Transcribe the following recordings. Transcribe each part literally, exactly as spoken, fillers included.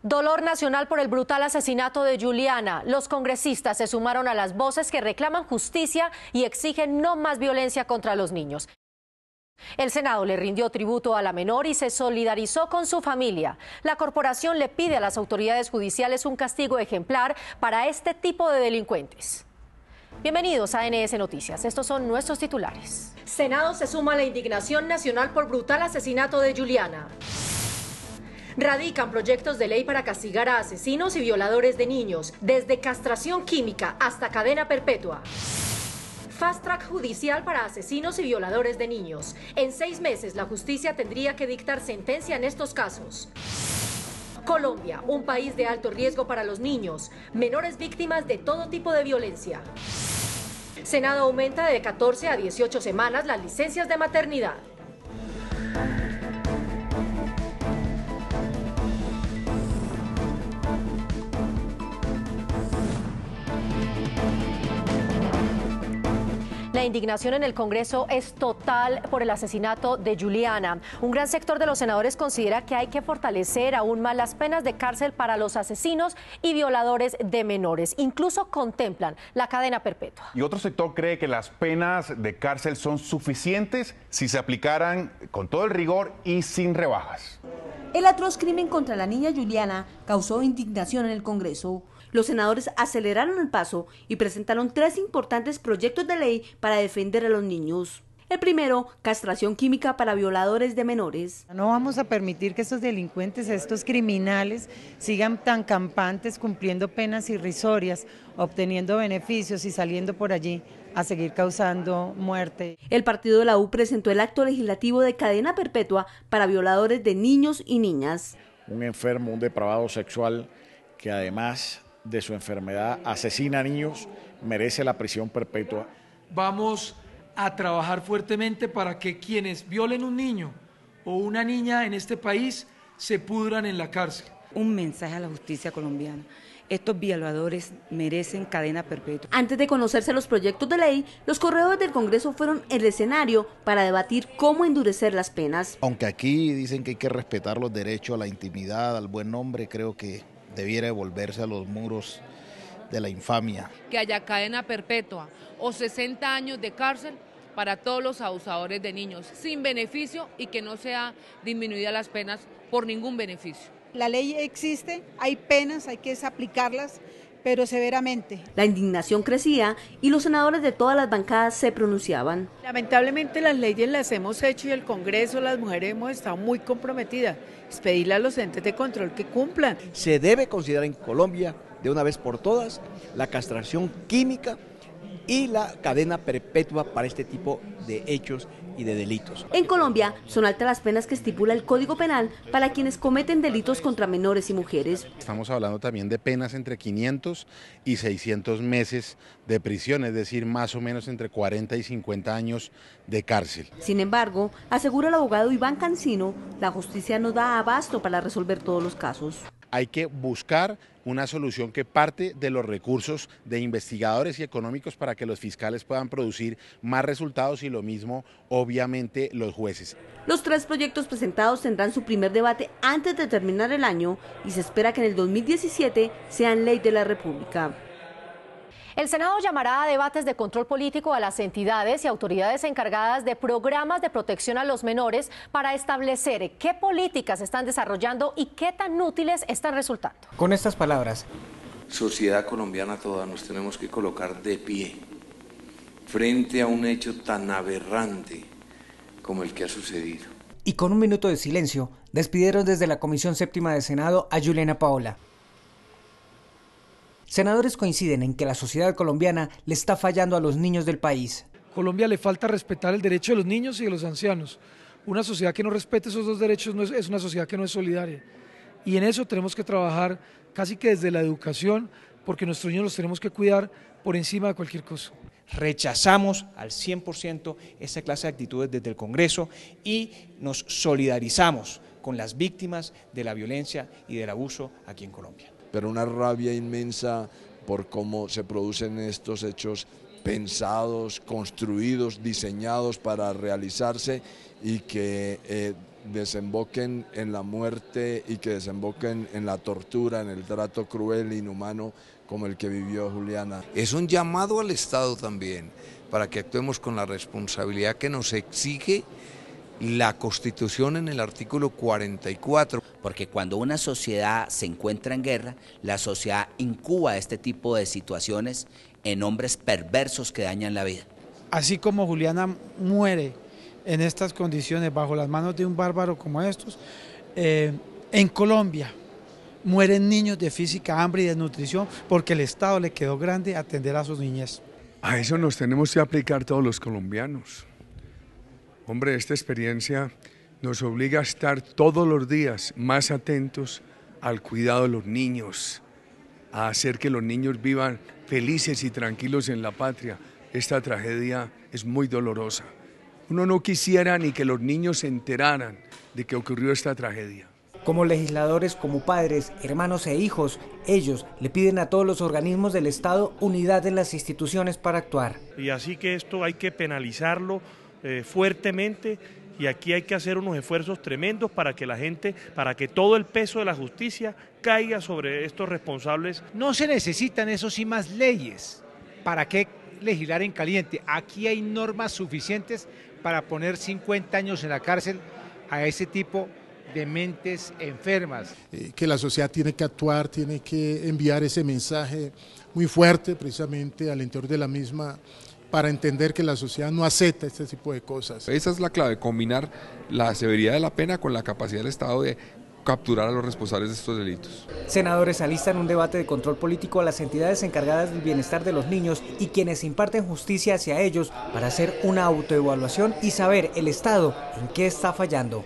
Dolor nacional por el brutal asesinato de Juliana. Los congresistas se sumaron a las voces que reclaman justicia y exigen no más violencia contra los niños. El Senado le rindió tributo a la menor y se solidarizó con su familia. La corporación le pide a las autoridades judiciales un castigo ejemplar para este tipo de delincuentes. Bienvenidos a N S Noticias. Estos son nuestros titulares. Senado se suma a la indignación nacional por brutal asesinato de Juliana. Radican proyectos de ley para castigar a asesinos y violadores de niños, desde castración química hasta cadena perpetua. Fast track judicial para asesinos y violadores de niños. En seis meses la justicia tendría que dictar sentencia en estos casos. Colombia, un país de alto riesgo para los niños, menores víctimas de todo tipo de violencia. Senado aumenta de catorce a dieciocho semanas las licencias de maternidad. La indignación en el Congreso es total por el asesinato de Juliana. Un gran sector de los senadores considera que hay que fortalecer aún más las penas de cárcel para los asesinos y violadores de menores. Incluso contemplan la cadena perpetua. Y otro sector cree que las penas de cárcel son suficientes si se aplicaran con todo el rigor y sin rebajas. El atroz crimen contra la niña Juliana causó indignación en el Congreso. Los senadores aceleraron el paso y presentaron tres importantes proyectos de ley para defender a los niños. El primero, castración química para violadores de menores. No vamos a permitir que estos delincuentes, estos criminales, sigan tan campantes, cumpliendo penas irrisorias, obteniendo beneficios y saliendo por allí a seguir causando muerte. El partido de la U presentó el acto legislativo de cadena perpetua para violadores de niños y niñas. Un enfermo, un depravado sexual que además de su enfermedad asesina a niños, merece la prisión perpetua. Vamos a trabajar fuertemente para que quienes violen un niño o una niña en este país se pudran en la cárcel. Un mensaje a la justicia colombiana. Estos violadores merecen cadena perpetua. Antes de conocerse los proyectos de ley, los corredores del Congreso fueron el escenario para debatir cómo endurecer las penas. Aunque aquí dicen que hay que respetar los derechos a la intimidad, al buen nombre, creo que debiera volverse a los muros de la infamia. Que haya cadena perpetua o sesenta años de cárcel para todos los abusadores de niños, sin beneficio, y que no sea disminuida las penas por ningún beneficio. La ley existe, hay penas, hay que aplicarlas, pero severamente. La indignación crecía y los senadores de todas las bancadas se pronunciaban. Lamentablemente las leyes las hemos hecho y el Congreso, las mujeres hemos estado muy comprometidas. Es pedirle a los entes de control que cumplan. Se debe considerar en Colombia, de una vez por todas, la castración química y la cadena perpetua para este tipo de hechos y de delitos. En Colombia son altas las penas que estipula el Código Penal para quienes cometen delitos contra menores y mujeres. Estamos hablando también de penas entre quinientos y seiscientos meses de prisión, es decir, más o menos entre cuarenta y cincuenta años de cárcel. Sin embargo, asegura el abogado Iván Cancino, la justicia no da abasto para resolver todos los casos. Hay que buscar una solución que parte de los recursos de investigadores y económicos para que los fiscales puedan producir más resultados y lo mismo, obviamente, los jueces. Los tres proyectos presentados tendrán su primer debate antes de terminar el año y se espera que en el dos mil diecisiete sean ley de la República. El Senado llamará a debates de control político a las entidades y autoridades encargadas de programas de protección a los menores para establecer qué políticas están desarrollando y qué tan útiles están resultando. Con estas palabras, sociedad colombiana toda, nos tenemos que colocar de pie frente a un hecho tan aberrante como el que ha sucedido. Y con un minuto de silencio, despidieron desde la Comisión Séptima del Senado a Juliana Paola. Senadores coinciden en que la sociedad colombiana le está fallando a los niños del país. Colombia le falta respetar el derecho de los niños y de los ancianos. Una sociedad que no respete esos dos derechos no es, es una sociedad que no es solidaria. Y en eso tenemos que trabajar casi que desde la educación, porque nuestros niños los tenemos que cuidar por encima de cualquier cosa. Rechazamos al cien por ciento esta clase de actitudes desde el Congreso y nos solidarizamos con las víctimas de la violencia y del abuso aquí en Colombia. Pero una rabia inmensa por cómo se producen estos hechos pensados, construidos, diseñados para realizarse y que eh, desemboquen en la muerte y que desemboquen en la tortura, en el trato cruel e inhumano como el que vivió Juliana. Es un llamado al Estado también para que actuemos con la responsabilidad que nos exige la Constitución en el artículo cuarenta y cuatro. Porque cuando una sociedad se encuentra en guerra, la sociedad incuba este tipo de situaciones en hombres perversos que dañan la vida. Así como Juliana muere en estas condiciones bajo las manos de un bárbaro como estos, eh, en Colombia mueren niños de física, hambre y desnutrición porque el Estado le quedó grande atender a sus niñez. A eso nos tenemos que aplicar todos los colombianos. Hombre, esta experiencia nos obliga a estar todos los días más atentos al cuidado de los niños, a hacer que los niños vivan felices y tranquilos en la patria. Esta tragedia es muy dolorosa. Uno no quisiera ni que los niños se enteraran de que ocurrió esta tragedia. Como legisladores, como padres, hermanos e hijos, ellos le piden a todos los organismos del Estado unidad en las instituciones para actuar. Y así que esto hay que penalizarlo eh, fuertemente y aquí hay que hacer unos esfuerzos tremendos para que la gente, para que todo el peso de la justicia caiga sobre estos responsables. No se necesitan, eso sí, más leyes. ¿Para qué legislar en caliente? Aquí hay normas suficientes para poner cincuenta años en la cárcel a ese tipo de mentes enfermas. Eh, que la sociedad tiene que actuar, tiene que enviar ese mensaje muy fuerte precisamente al interior de la misma para entender que la sociedad no acepta este tipo de cosas. Esa es la clave, combinar la severidad de la pena con la capacidad del Estado de capturar a los responsables de estos delitos. Senadores alistan un debate de control político a las entidades encargadas del bienestar de los niños y quienes imparten justicia hacia ellos para hacer una autoevaluación y saber el Estado en qué está fallando.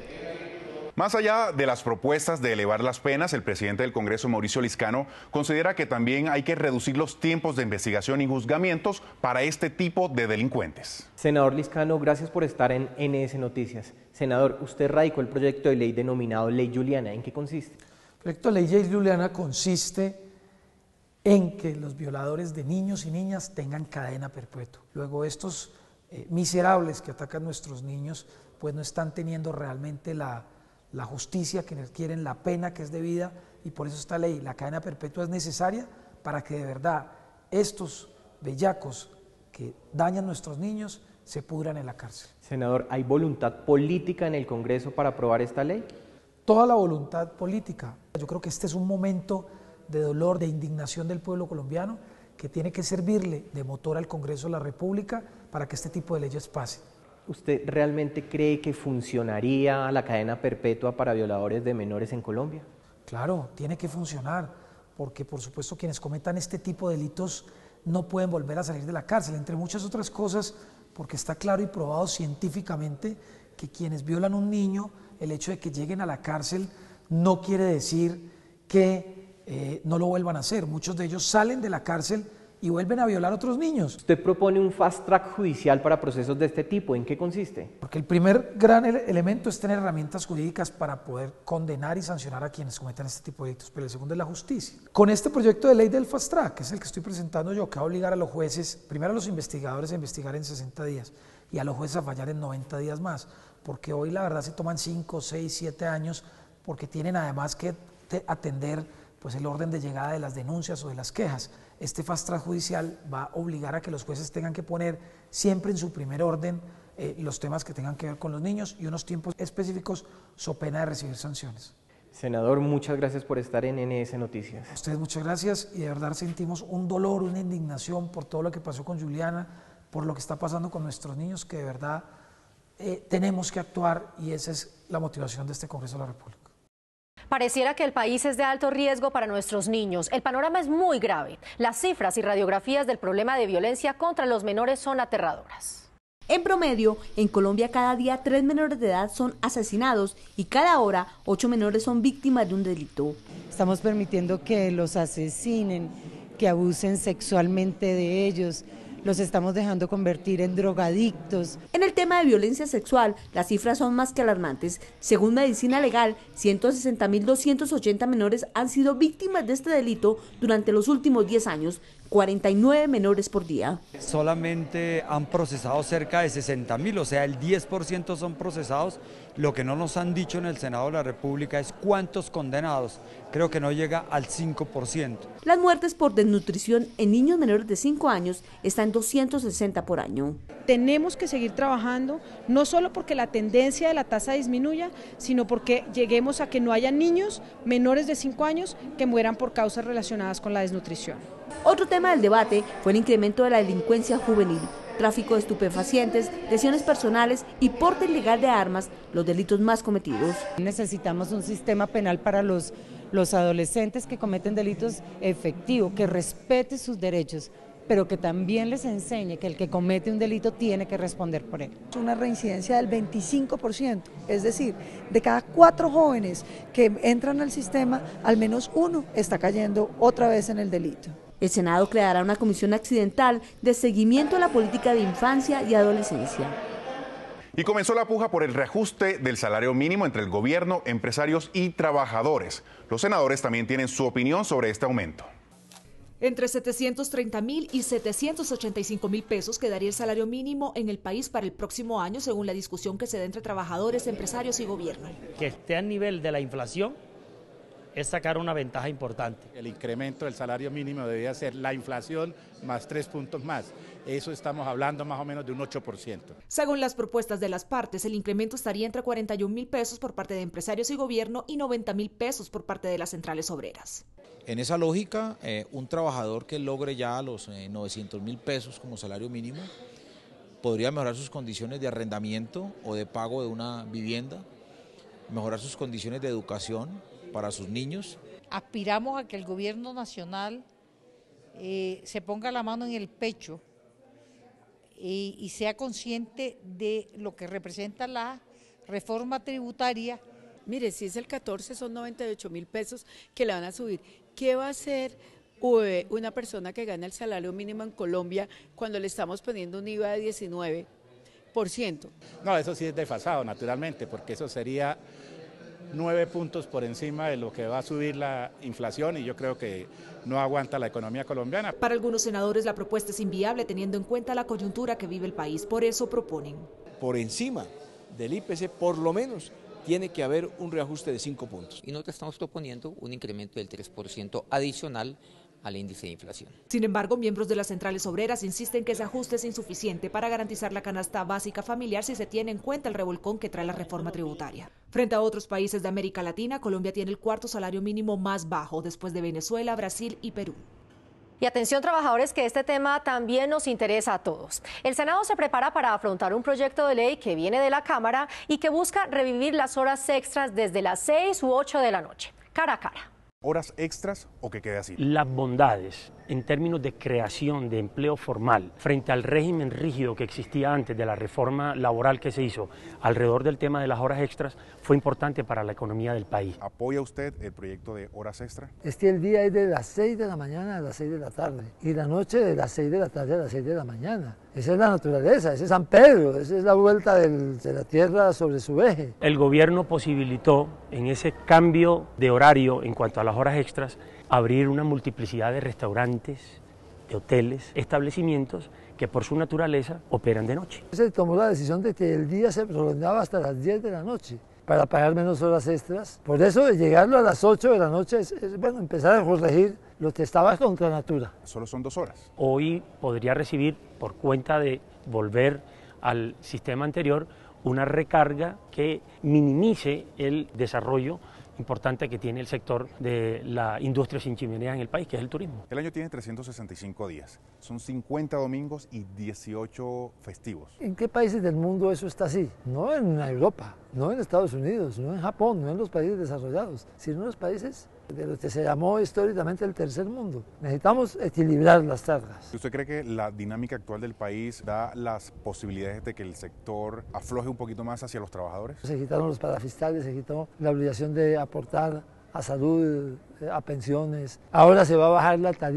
Más allá de las propuestas de elevar las penas, el presidente del Congreso, Mauricio Liscano, considera que también hay que reducir los tiempos de investigación y juzgamientos para este tipo de delincuentes. Senador Liscano, gracias por estar en N S Noticias. Senador, usted radicó el proyecto de ley denominado Ley Juliana. ¿En qué consiste? El proyecto de ley Juliana consiste en que los violadores de niños y niñas tengan cadena perpetua. Luego estos eh, miserables que atacan a nuestros niños pues no están teniendo realmente la la justicia que requieren, la pena que es debida, y por eso esta ley, la cadena perpetua es necesaria para que de verdad estos bellacos que dañan a nuestros niños se pudran en la cárcel. Senador, ¿hay voluntad política en el Congreso para aprobar esta ley? Toda la voluntad política. Yo creo que este es un momento de dolor, de indignación del pueblo colombiano que tiene que servirle de motor al Congreso de la República para que este tipo de leyes pasen. ¿Usted realmente cree que funcionaría la cadena perpetua para violadores de menores en Colombia? Claro, tiene que funcionar, porque por supuesto quienes cometan este tipo de delitos no pueden volver a salir de la cárcel, entre muchas otras cosas, porque está claro y probado científicamente que quienes violan a un niño, el hecho de que lleguen a la cárcel no quiere decir que eh, no lo vuelvan a hacer. Muchos de ellos salen de la cárcel y vuelven a violar a otros niños. Usted propone un fast track judicial para procesos de este tipo. ¿En qué consiste? Porque el primer gran ele elemento es tener herramientas jurídicas para poder condenar y sancionar a quienes cometan este tipo de delitos, pero el segundo es la justicia. Con este proyecto de ley del fast track, que es el que estoy presentando yo, que va a obligar a los jueces, primero a los investigadores a investigar en sesenta días y a los jueces a fallar en noventa días más, porque hoy la verdad se toman cinco, seis, siete años, porque tienen además que atender pues, el orden de llegada de las denuncias o de las quejas. Este fast track judicial va a obligar a que los jueces tengan que poner siempre en su primer orden eh, los temas que tengan que ver con los niños y unos tiempos específicos, so pena de recibir sanciones. Senador, muchas gracias por estar en N S Noticias. A ustedes muchas gracias y de verdad sentimos un dolor, una indignación por todo lo que pasó con Juliana, por lo que está pasando con nuestros niños, que de verdad eh, tenemos que actuar y esa es la motivación de este Congreso de la República. Pareciera que el país es de alto riesgo para nuestros niños. El panorama es muy grave. Las cifras y radiografías del problema de violencia contra los menores son aterradoras. En promedio, en Colombia cada día tres menores de edad son asesinados y cada hora ocho menores son víctimas de un delito. Estamos permitiendo que los asesinen, que abusen sexualmente de ellos. Los estamos dejando convertir en drogadictos. En el tema de violencia sexual, las cifras son más que alarmantes. Según Medicina Legal, ciento sesenta mil doscientos ochenta menores han sido víctimas de este delito durante los últimos diez años, cuarenta y nueve menores por día. Solamente han procesado cerca de sesenta mil, o sea, el diez por ciento son procesados. Lo que no nos han dicho en el Senado de la República es cuántos condenados. Creo que no llega al cinco por ciento. Las muertes por desnutrición en niños menores de cinco años están en doscientos sesenta por año. Tenemos que seguir trabajando, no solo porque la tendencia de la tasa disminuya, sino porque lleguemos a que no haya niños menores de cinco años que mueran por causas relacionadas con la desnutrición. Otro tema del debate fue el incremento de la delincuencia juvenil, tráfico de estupefacientes, lesiones personales y porte ilegal de armas, los delitos más cometidos. Necesitamos un sistema penal para los, los adolescentes que cometen delitos efectivo, que respete sus derechos, pero que también les enseñe que el que comete un delito tiene que responder por él. Una reincidencia del veinticinco por ciento, es decir, de cada cuatro jóvenes que entran al sistema, al menos uno está cayendo otra vez en el delito. El Senado creará una comisión accidental de seguimiento a la política de infancia y adolescencia. Y comenzó la puja por el reajuste del salario mínimo entre el gobierno, empresarios y trabajadores. Los senadores también tienen su opinión sobre este aumento. Entre setecientos treinta mil y setecientos ochenta y cinco mil pesos quedaría el salario mínimo en el país para el próximo año, según la discusión que se da entre trabajadores, empresarios y gobierno. Que esté al nivel de la inflación es sacar una ventaja importante. El incremento del salario mínimo debería ser la inflación más tres puntos más. Eso estamos hablando más o menos de un ocho por ciento. Según las propuestas de las partes, el incremento estaría entre cuarenta y un mil pesos por parte de empresarios y gobierno y noventa mil pesos por parte de las centrales obreras. En esa lógica, eh, un trabajador que logre ya los eh, novecientos mil pesos como salario mínimo podría mejorar sus condiciones de arrendamiento o de pago de una vivienda, mejorar sus condiciones de educación para sus niños. Aspiramos a que el gobierno nacional eh, se ponga la mano en el pecho eh, y sea consciente de lo que representa la reforma tributaria. Mire, si es el catorce, son noventa y ocho mil pesos que le van a subir. ¿Qué va a hacer una persona que gana el salario mínimo en Colombia cuando le estamos poniendo un I V A de diecinueve por ciento? No, eso sí es desfasado, naturalmente, porque eso sería nueve puntos por encima de lo que va a subir la inflación y yo creo que no aguanta la economía colombiana. Para algunos senadores la propuesta es inviable teniendo en cuenta la coyuntura que vive el país, por eso proponen. Por encima del I P C, por lo menos, tiene que haber un reajuste de cinco puntos. Y nosotros estamos proponiendo un incremento del tres por ciento adicional al índice de inflación. Sin embargo, miembros de las centrales obreras insisten que ese ajuste es insuficiente para garantizar la canasta básica familiar si se tiene en cuenta el revolcón que trae la reforma tributaria. Frente a otros países de América Latina, Colombia tiene el cuarto salario mínimo más bajo, después de Venezuela, Brasil y Perú. Y atención, trabajadores, que este tema también nos interesa a todos. El Senado se prepara para afrontar un proyecto de ley que viene de la Cámara y que busca revivir las horas extras desde las seis u ocho de la noche, cara a cara. ¿Horas extras o que quede así? Las bondades en términos de creación de empleo formal frente al régimen rígido que existía antes de la reforma laboral que se hizo alrededor del tema de las horas extras fue importante para la economía del país. ¿Apoya usted el proyecto de horas extra? Es que el día es de las seis de la mañana a las seis de la tarde y la noche de las seis de la tarde a las seis de la mañana. Esa es la naturaleza, ese es San Pedro, esa es la vuelta del, de la Tierra sobre su eje. El gobierno posibilitó en ese cambio de horario en cuanto a las horas extras abrir una multiplicidad de restaurantes, de hoteles, establecimientos que por su naturaleza operan de noche. Se tomó la decisión de que el día se prolongaba hasta las diez de la noche para pagar menos horas extras. Por eso de llegarlo a las ocho de la noche es, es bueno, empezar a corregir lo que estaba contra natura. Solo son dos horas. Hoy podría recibir, por cuenta de volver al sistema anterior, una recarga que minimice el desarrollo importante que tiene el sector de la industria sin chimenea en el país, que es el turismo. El año tiene trescientos sesenta y cinco días, son cincuenta domingos y dieciocho festivos. ¿En qué países del mundo eso está así? No en Europa, no en Estados Unidos, no en Japón, no en los países desarrollados, sino en los países de lo que se llamó históricamente el tercer mundo. Necesitamos equilibrar las cargas. ¿Usted cree que la dinámica actual del país da las posibilidades de que el sector afloje un poquito más hacia los trabajadores? Se quitaron los parafiscales, se quitó la obligación de aportar a salud, a pensiones. Ahora se va a bajar la tarifa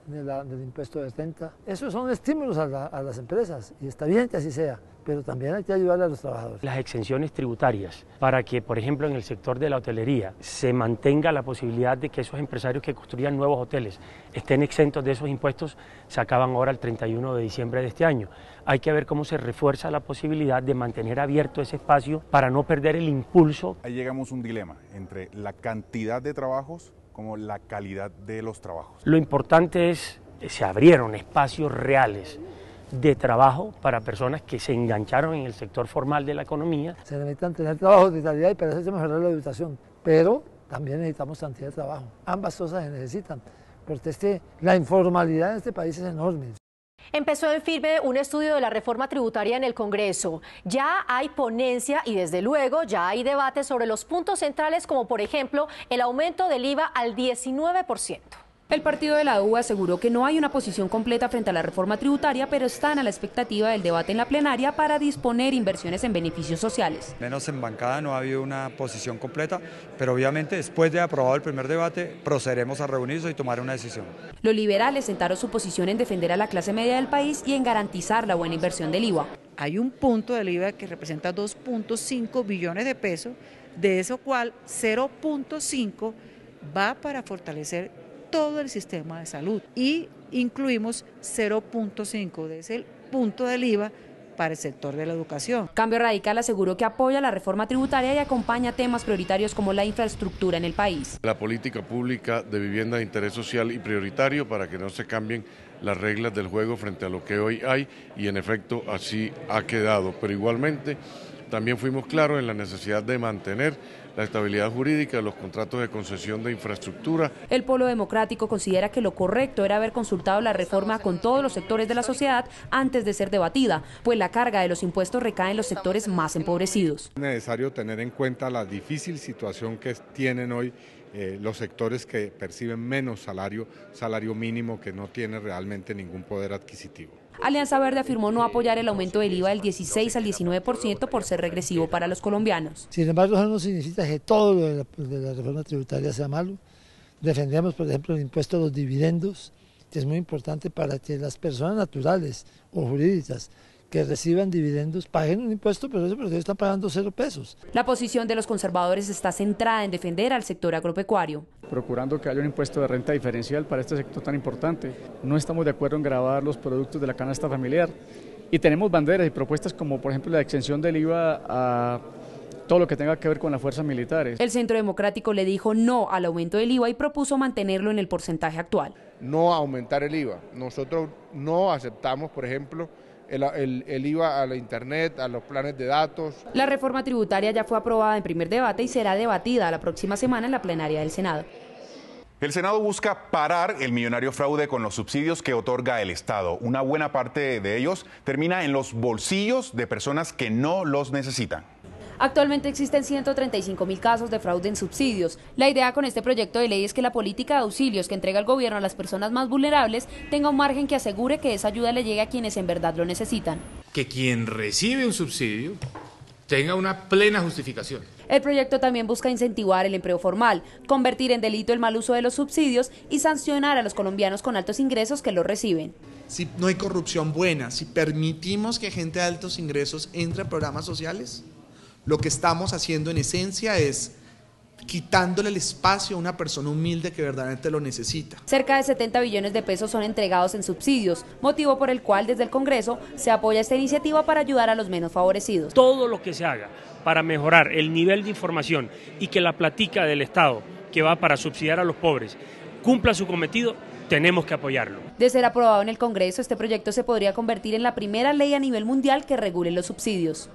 de la, del impuesto de renta. Esos son estímulos a, la, a las empresas y está bien que así sea, pero también hay que ayudarle a los trabajadores. Las exenciones tributarias para que, por ejemplo, en el sector de la hotelería se mantenga la posibilidad de que esos empresarios que construyan nuevos hoteles estén exentos de esos impuestos, se acaban ahora el treinta y uno de diciembre de este año. Hay que ver cómo se refuerza la posibilidad de mantener abierto ese espacio para no perder el impulso. Ahí llegamos a un dilema entre la cantidad de trabajos como la calidad de los trabajos. Lo importante es que se abrieron espacios reales de trabajo para personas que se engancharon en el sector formal de la economía. Se necesitan tener trabajo de calidad y para eso hay que mejorar la educación, pero también necesitamos cantidad de trabajo. Ambas cosas se necesitan, porque este, la informalidad en este país es enorme. Empezó en firme un estudio de la reforma tributaria en el Congreso. Ya hay ponencia y desde luego ya hay debate sobre los puntos centrales como por ejemplo el aumento del I V A al diecinueve por ciento. El partido de la U aseguró que no hay una posición completa frente a la reforma tributaria, pero están a la expectativa del debate en la plenaria para disponer inversiones en beneficios sociales. Menos en bancada no ha habido una posición completa, pero obviamente después de aprobado el primer debate procederemos a reunirnos y tomar una decisión. Los liberales sentaron su posición en defender a la clase media del país y en garantizar la buena inversión del I V A. Hay un punto del I V A que representa dos punto cinco billones de pesos, de eso cual cero punto cinco va para fortalecer todo el sistema de salud y incluimos cero punto cinco de ese punto del I V A para el sector de la educación. Cambio Radical aseguró que apoya la reforma tributaria y acompaña temas prioritarios como la infraestructura en el país. La política pública de vivienda de interés social y prioritario para que no se cambien las reglas del juego frente a lo que hoy hay y en efecto así ha quedado, pero igualmente también fuimos claros en la necesidad de mantener la estabilidad jurídica de los contratos de concesión de infraestructura. El Polo Democrático considera que lo correcto era haber consultado la reforma con todos los sectores de la sociedad antes de ser debatida, pues la carga de los impuestos recae en los sectores más empobrecidos. Es necesario tener en cuenta la difícil situación que tienen hoy eh, los sectores que perciben menos salario, salario mínimo, que no tiene realmente ningún poder adquisitivo. Alianza Verde afirmó no apoyar el aumento del I V A del dieciséis al diecinueve por ciento por ser regresivo para los colombianos. Sin embargo, eso no significa que todo lo de la, de la reforma tributaria sea malo. Defendemos, por ejemplo, el impuesto a los dividendos, que es muy importante para que las personas naturales o jurídicas que reciban dividendos paguen un impuesto, pero eso porque están pagando cero pesos. La posición de los conservadores está centrada en defender al sector agropecuario. Procurando que haya un impuesto de renta diferencial para este sector tan importante. No estamos de acuerdo en gravar los productos de la canasta familiar y tenemos banderas y propuestas como por ejemplo la exención del I V A a todo lo que tenga que ver con las fuerzas militares. El Centro Democrático le dijo no al aumento del I V A y propuso mantenerlo en el porcentaje actual. No aumentar el I V A. Nosotros no aceptamos, por ejemplo, El, el, el I V A a la internet, a los planes de datos. La reforma tributaria ya fue aprobada en primer debate y será debatida la próxima semana en la plenaria del Senado. El Senado busca parar el millonario fraude con los subsidios que otorga el Estado. Una buena parte de ellos termina en los bolsillos de personas que no los necesitan. Actualmente existen ciento treinta y cinco mil casos de fraude en subsidios. La idea con este proyecto de ley es que la política de auxilios que entrega el gobierno a las personas más vulnerables tenga un margen que asegure que esa ayuda le llegue a quienes en verdad lo necesitan. Que quien recibe un subsidio tenga una plena justificación. El proyecto también busca incentivar el empleo formal, convertir en delito el mal uso de los subsidios y sancionar a los colombianos con altos ingresos que los reciben. Si no hay corrupción buena, si permitimos que gente de altos ingresos entre a programas sociales, lo que estamos haciendo en esencia es quitándole el espacio a una persona humilde que verdaderamente lo necesita. Cerca de setenta billones de pesos son entregados en subsidios, motivo por el cual desde el Congreso se apoya esta iniciativa para ayudar a los menos favorecidos. Todo lo que se haga para mejorar el nivel de información y que la platica del Estado que va para subsidiar a los pobres cumpla su cometido, tenemos que apoyarlo. De ser aprobado en el Congreso, este proyecto se podría convertir en la primera ley a nivel mundial que regule los subsidios.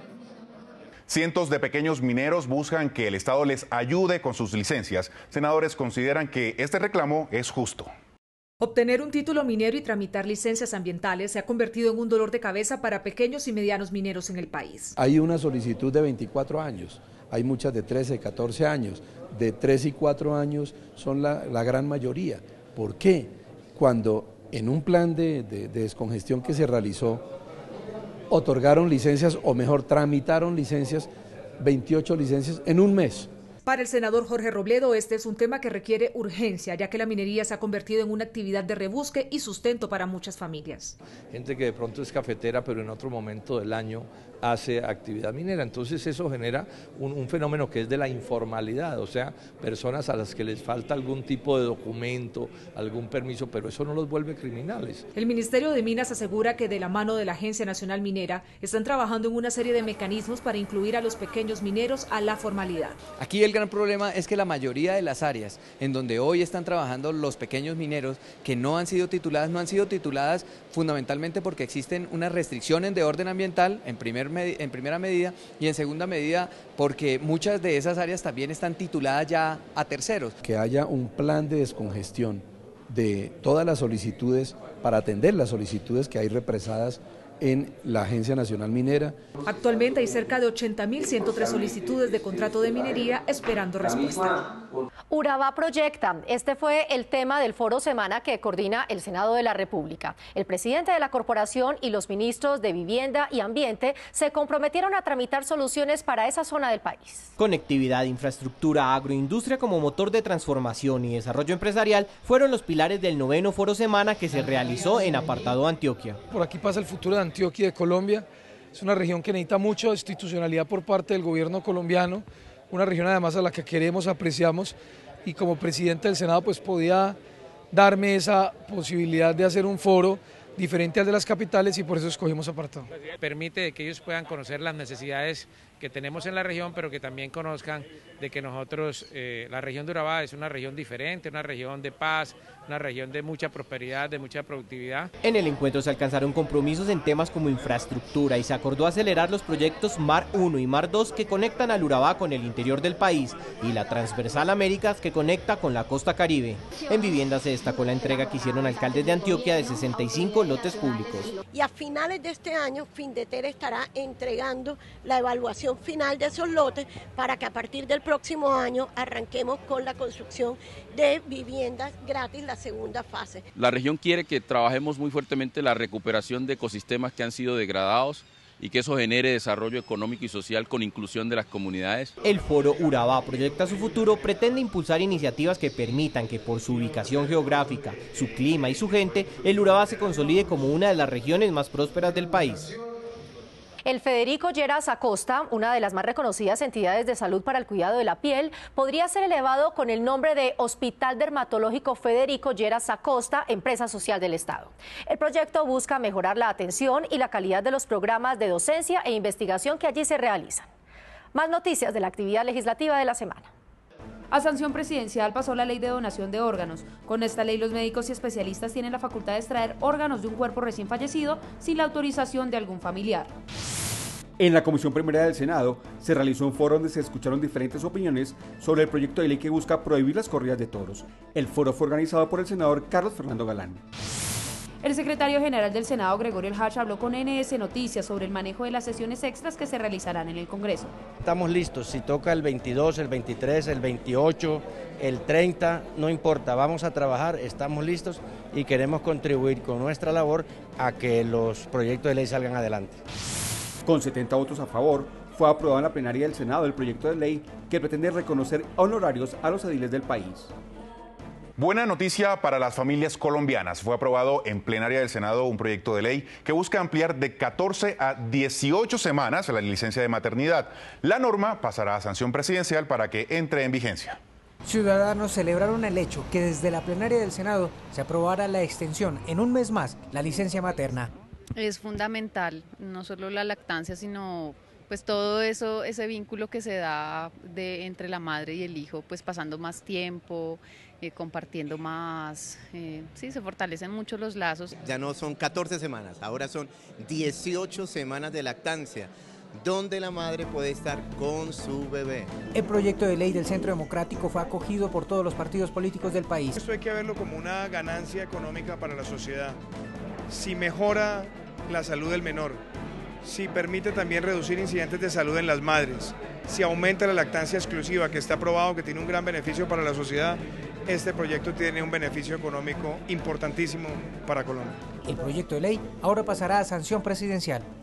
Cientos de pequeños mineros buscan que el Estado les ayude con sus licencias. Senadores consideran que este reclamo es justo. Obtener un título minero y tramitar licencias ambientales se ha convertido en un dolor de cabeza para pequeños y medianos mineros en el país. Hay una solicitud de veinticuatro años, hay muchas de trece, catorce años, de tres y cuatro años son la, la gran mayoría. ¿Por qué? Cuando en un plan de, de, de descongestión que se realizó, otorgaron licencias, o mejor, tramitaron licencias, veintiocho licencias en un mes. Para el senador Jorge Robledo, este es un tema que requiere urgencia, ya que la minería se ha convertido en una actividad de rebusque y sustento para muchas familias. Gente que de pronto es cafetera, pero en otro momento del año hace actividad minera. Entonces eso genera un, un fenómeno que es de la informalidad, o sea, personas a las que les falta algún tipo de documento, algún permiso, pero eso no los vuelve criminales. El Ministerio de Minas asegura que de la mano de la Agencia Nacional Minera están trabajando en una serie de mecanismos para incluir a los pequeños mineros a la formalidad. Aquí el gran problema es que la mayoría de las áreas en donde hoy están trabajando los pequeños mineros que no han sido tituladas, no han sido tituladas fundamentalmente porque existen unas restricciones de orden ambiental en, primer en primera medida y en segunda medida porque muchas de esas áreas también están tituladas ya a terceros. Que haya un plan de descongestión de todas las solicitudes para atender las solicitudes que hay represadas en la Agencia Nacional Minera. Actualmente hay cerca de ochenta mil ciento tres solicitudes de contrato de minería esperando respuesta. Urabá proyecta. Este fue el tema del foro semana que coordina el Senado de la República. El presidente de la corporación y los ministros de Vivienda y Ambiente se comprometieron a tramitar soluciones para esa zona del país. Conectividad, infraestructura, agroindustria como motor de transformación y desarrollo empresarial fueron los pilares del noveno foro semana que se realizó en Apartado Antioquia. Por aquí pasa el futuro de Antioquia y de Colombia. Es una región que necesita mucha institucionalidad por parte del gobierno colombiano, una región además a la que queremos, apreciamos, y como presidente del Senado pues podía darme esa posibilidad de hacer un foro diferente al de las capitales y por eso escogimos Apartado. Permite que ellos puedan conocer las necesidades que tenemos en la región, pero que también conozcan de que nosotros, eh, la región de Urabá es una región diferente, una región de paz, una región de mucha prosperidad, de mucha productividad. En el encuentro se alcanzaron compromisos en temas como infraestructura y se acordó acelerar los proyectos Mar uno y Mar dos que conectan al Urabá con el interior del país y la Transversal Américas que conecta con la costa caribe. En vivienda se destacó la entrega que hicieron alcaldes de Antioquia de sesenta y cinco lotes públicos. Y a finales de este año, Findeter estará entregando la evaluación final de esos lotes para que a partir del próximo año arranquemos con la construcción de viviendas gratis, la segunda fase. La región quiere que trabajemos muy fuertemente la recuperación de ecosistemas que han sido degradados y que eso genere desarrollo económico y social con inclusión de las comunidades. El foro Urabá Proyecta Su Futuro pretende impulsar iniciativas que permitan que por su ubicación geográfica, su clima y su gente, el Urabá se consolide como una de las regiones más prósperas del país. El Federico Lleras Acosta, una de las más reconocidas entidades de salud para el cuidado de la piel, podría ser elevado con el nombre de Hospital Dermatológico Federico Lleras Acosta, empresa social del Estado. El proyecto busca mejorar la atención y la calidad de los programas de docencia e investigación que allí se realizan. Más noticias de la actividad legislativa de la semana. A sanción presidencial pasó la ley de donación de órganos. Con esta ley los médicos y especialistas tienen la facultad de extraer órganos de un cuerpo recién fallecido sin la autorización de algún familiar. En la Comisión Primera del Senado se realizó un foro donde se escucharon diferentes opiniones sobre el proyecto de ley que busca prohibir las corridas de toros. El foro fue organizado por el senador Carlos Fernando Galán. El secretario general del Senado, Gregorio El Hach, habló con N S Noticias sobre el manejo de las sesiones extras que se realizarán en el Congreso. Estamos listos, si toca el veintidós, el veintitrés, el veintiocho, el treinta, no importa, vamos a trabajar, estamos listos y queremos contribuir con nuestra labor a que los proyectos de ley salgan adelante. Con setenta votos a favor, fue aprobado en la plenaria del Senado el proyecto de ley que pretende reconocer honorarios a los ediles del país. Buena noticia para las familias colombianas. Fue aprobado en plenaria del Senado un proyecto de ley que busca ampliar de catorce a dieciocho semanas la licencia de maternidad. La norma pasará a sanción presidencial para que entre en vigencia. Ciudadanos celebraron el hecho que desde la plenaria del Senado se aprobara la extensión en un mes más la licencia materna. Es fundamental, no solo la lactancia, sino pues todo eso, ese vínculo que se da de, entre la madre y el hijo, pues pasando más tiempo, eh, compartiendo más, eh, sí, se fortalecen mucho los lazos. Ya no son catorce semanas, ahora son dieciocho semanas de lactancia, donde la madre puede estar con su bebé. El proyecto de ley del Centro Democrático fue acogido por todos los partidos políticos del país. Esto hay que verlo como una ganancia económica para la sociedad. Si mejora la salud del menor, si permite también reducir incidentes de salud en las madres, si aumenta la lactancia exclusiva, que está probado que tiene un gran beneficio para la sociedad, este proyecto tiene un beneficio económico importantísimo para Colombia. El proyecto de ley ahora pasará a sanción presidencial.